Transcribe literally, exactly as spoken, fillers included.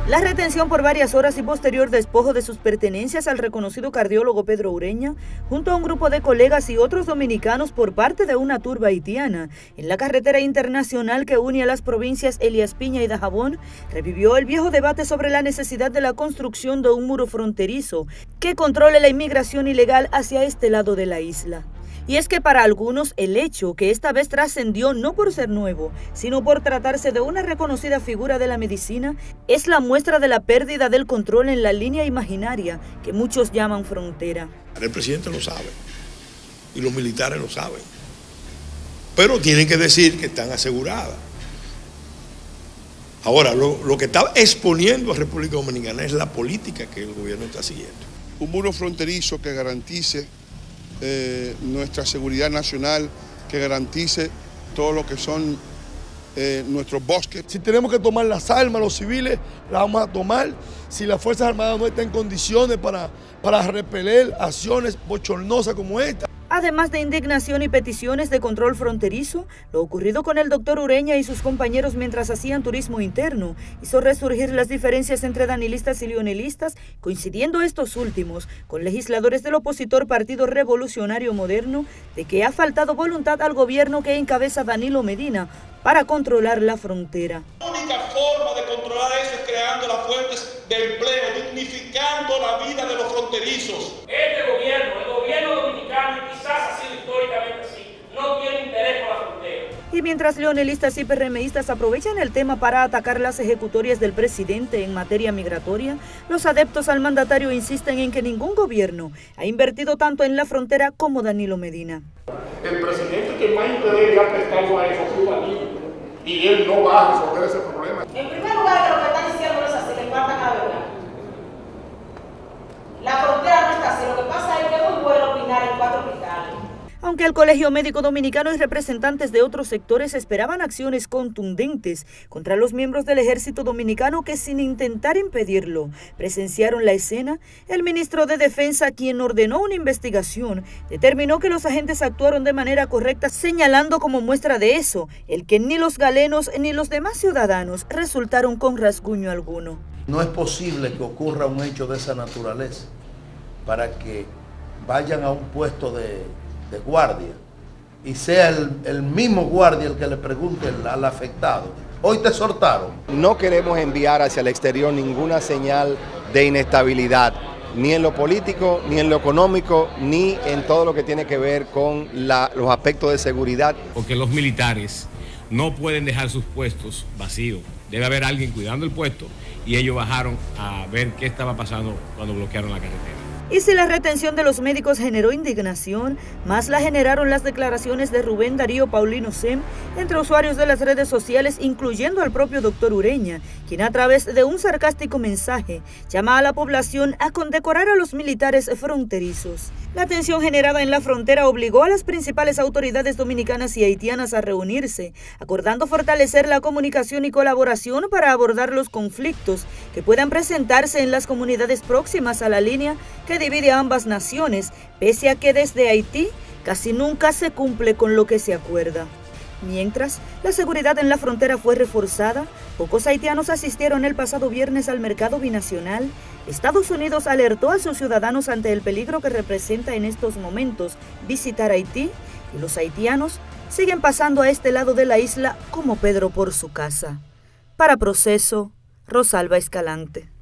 La retención por varias horas y posterior despojo de sus pertenencias al reconocido cardiólogo Pedro Ureña, junto a un grupo de colegas y otros dominicanos por parte de una turba haitiana, en la carretera internacional que une a las provincias Elías Piña y Dajabón, revivió el viejo debate sobre la necesidad de la construcción de un muro fronterizo que controle la inmigración ilegal hacia este lado de la isla. Y es que para algunos el hecho que esta vez trascendió no por ser nuevo, sino por tratarse de una reconocida figura de la medicina, es la muestra de la pérdida del control en la línea imaginaria que muchos llaman frontera. El presidente lo sabe y los militares lo saben, pero tienen que decir que están aseguradas. Ahora, lo, lo que está exponiendo a República Dominicana es la política que el gobierno está siguiendo. Un muro fronterizo que garantice Eh, nuestra seguridad nacional, que garantice todo lo que son eh, nuestros bosques. Si tenemos que tomar las armas, los civiles, las vamos a tomar. Si las Fuerzas Armadas no están en condiciones para, para repeler acciones bochornosas como esta. Además de indignación y peticiones de control fronterizo, lo ocurrido con el doctor Ureña y sus compañeros mientras hacían turismo interno hizo resurgir las diferencias entre danilistas y leonelistas, coincidiendo estos últimos con legisladores del opositor Partido Revolucionario Moderno de que ha faltado voluntad al gobierno que encabeza Danilo Medina para controlar la frontera. La única forma de controlar eso es creando las fuentes de empleo, dignificando la vida de los fronterizos. Este gobierno, el gobierno dominicano, y quizás ha sido históricamente así, no tiene interés por la frontera. Y mientras leonelistas y PRMistas aprovechan el tema para atacar las ejecutorias del presidente en materia migratoria, los adeptos al mandatario insisten en que ningún gobierno ha invertido tanto en la frontera como Danilo Medina. El presidente que más interés le ha prestado a eso fue Danilo, y él no va a resolver ese problema. En primer lugar, que lo que está diciendo no es así, le falta cada verdad. La frontera no está así, lo que pasa es que es muy bueno opinar en cuatro hospitales. Aunque el Colegio Médico Dominicano y representantes de otros sectores esperaban acciones contundentes contra los miembros del Ejército Dominicano que, sin intentar impedirlo, presenciaron la escena, el ministro de Defensa, quien ordenó una investigación, determinó que los agentes actuaron de manera correcta, señalando como muestra de eso el que ni los galenos ni los demás ciudadanos resultaron con rasguño alguno. No es posible que ocurra un hecho de esa naturaleza para que vayan a un puesto de... de guardia y sea el, el mismo guardia el que le pregunte al, al afectado, hoy te soltaron. No queremos enviar hacia el exterior ninguna señal de inestabilidad, ni en lo político, ni en lo económico, ni en todo lo que tiene que ver con la, los aspectos de seguridad. Porque los militares no pueden dejar sus puestos vacíos, debe haber alguien cuidando el puesto y ellos bajaron a ver qué estaba pasando cuando bloquearon la carretera. Y si la retención de los médicos generó indignación, más la generaron las declaraciones de Rubén Darío Paulino Sem entre usuarios de las redes sociales, incluyendo al propio doctor Ureña, quien a través de un sarcástico mensaje llama a la población a condecorar a los militares fronterizos. La tensión generada en la frontera obligó a las principales autoridades dominicanas y haitianas a reunirse, acordando fortalecer la comunicación y colaboración para abordar los conflictos que puedan presentarse en las comunidades próximas a la línea que divide a ambas naciones, pese a que desde Haití casi nunca se cumple con lo que se acuerda. Mientras, la seguridad en la frontera fue reforzada, pocos haitianos asistieron el pasado viernes al mercado binacional. Estados Unidos alertó a sus ciudadanos ante el peligro que representa en estos momentos visitar Haití, y los haitianos siguen pasando a este lado de la isla como Pedro por su casa. Para Proceso, Rosalba Escalante.